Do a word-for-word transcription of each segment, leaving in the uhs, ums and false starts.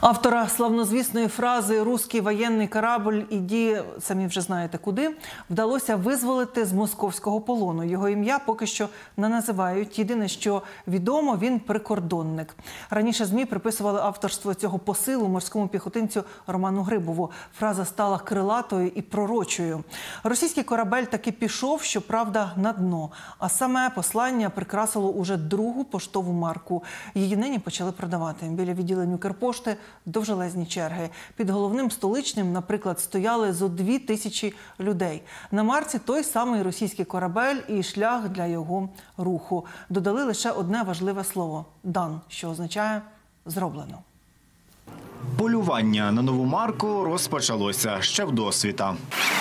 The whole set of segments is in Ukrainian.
Автора славнозвісної фрази «Руський воєнний корабль, іді, самі вже знаєте куди», вдалося визволити з московського полону. Його ім'я поки що не називають. Єдине, що відомо, він прикордонник. Раніше ЗМІ приписували авторство цього посилу морському піхотинцю Роману Грибову. Фраза стала крилатою і пророчою. Російський корабель таки пішов, щоправда, на дно. А саме послання прикрасило уже другу поштову марку. Її нині почали продавати. Біля відділень Укрпошти довжелезні черги. Під головним столичним, наприклад, стояли зо дві тисячі людей. На марці той самий російський корабель і шлях для його руху. Додали лише одне важливе слово – «дан», що означає «зроблено». Полювання на нову марку розпочалося ще вдосвіта.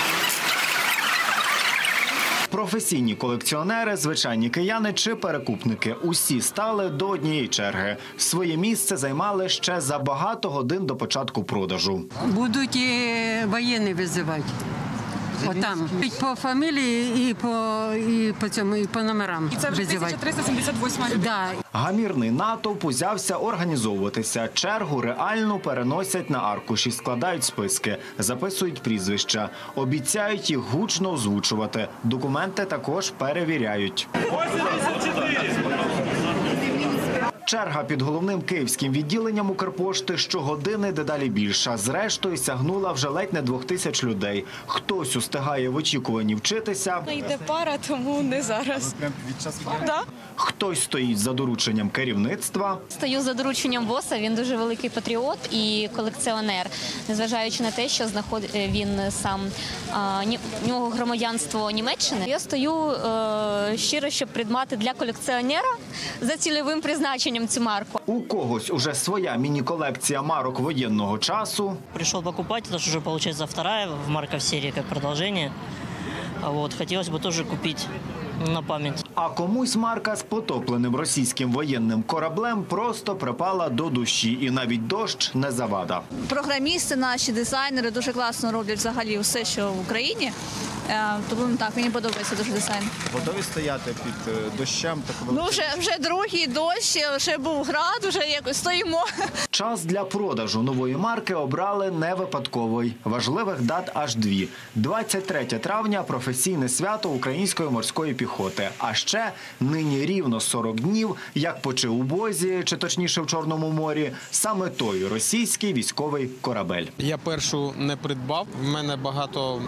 Професійні колекціонери, звичайні кияни чи перекупники – усі стали до однієї черги. Своє місце займали ще за багато годин до початку продажу. Будуть і воєнні визивати. Отам. По фамілії і по, і по цьому, і по номерам. І це вже тисяча триста сімдесят восьма людина. Да. Гамірний натовп узявся організовуватися. Чергу реальну переносять на аркуші, складають списки, записують прізвища. Обіцяють їх гучно озвучувати. Документи також перевіряють. Черга під головним київським відділенням Укрпошти щогодини дедалі більша. Зрештою, сягнула вже ледь не двох тисяч людей. Хтось устигає в очікуванні вчитися. Йде пара, тому не зараз. Да. Хтось стоїть за дорученням керівництва. Стою за дорученням боса, він дуже великий патріот і колекціонер. Незважаючи на те, що знаход... він сам, а, у нього громадянство Німеччини. Я стою е, щиро, щоб придбати для колекціонера за цільовим призначенням цю марку. У когось уже своя міні-колекція марок воєнного часу. Пришел покупать, это уже получается вторая в марков серии как продолжение. Вот, хотелось бы тоже купить на пам'ять. А комусь марка з потопленим російським воєнним кораблем просто припала до душі. І навіть дощ не завада. Програмісти наші, дизайнери дуже класно роблять взагалі все, що в Україні. Тому так, мені подобається дуже дизайн. Готові стояти під дощем? Ну, вже, вже другий дощ, вже був град, вже якось стоїмо. Час для продажу нової марки обрали не випадковий. Важливих дат аж дві. двадцять третє травня – професійне свято української морської піхоти. А ще нині рівно сорок днів, як почив у Бозі, чи точніше в Чорному морі, саме той російський військовий корабель. Я першу не придбав. В мене багато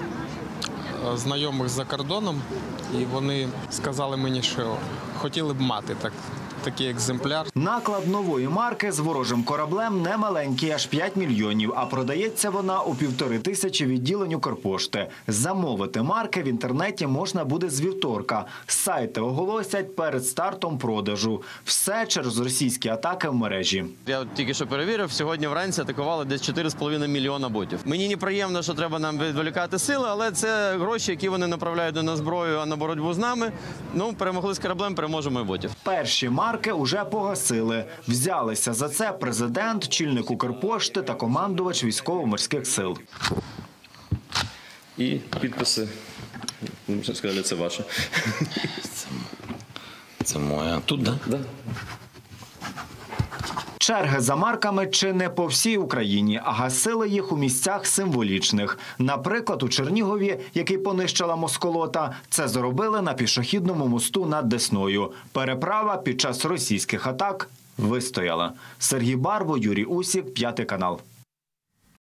знайомих за кордоном, і вони сказали мені, що хотіли б мати так, такий екземпляр. Наклад нової марки з ворожим кораблем не маленький, аж п'ять мільйонів, а продається вона у півтори тисячі відділень Укрпошти. Замовити марки в інтернеті можна буде з вівторка. Сайти оголосять перед стартом продажу. Все через російські атаки в мережі. Я тільки що перевірив, сьогодні вранці атакували десь чотири з половиною мільйона ботів. Мені неприємно, що треба нам відволікати сили, але це гроші, які вони направляють не на зброю, а на боротьбу з нами. Ну, перемогли з кораблем, переможемо і ботів. Перші марки уже погасили. Взялися за це президент, чільник Укрпошти та командувач військово-морських сил. І підписи, можна сказати, це ваше. Це, це моя. Тут, так? Да? Черги за марками чи не по всій Україні, а гасили їх у місцях символічних. Наприклад, у Чернігові, який понищила Москолота, це зробили на пішохідному мосту над Десною. Переправа під час російських атак вистояла. Сергій Барбо, Юрій Усік, П'ятий канал.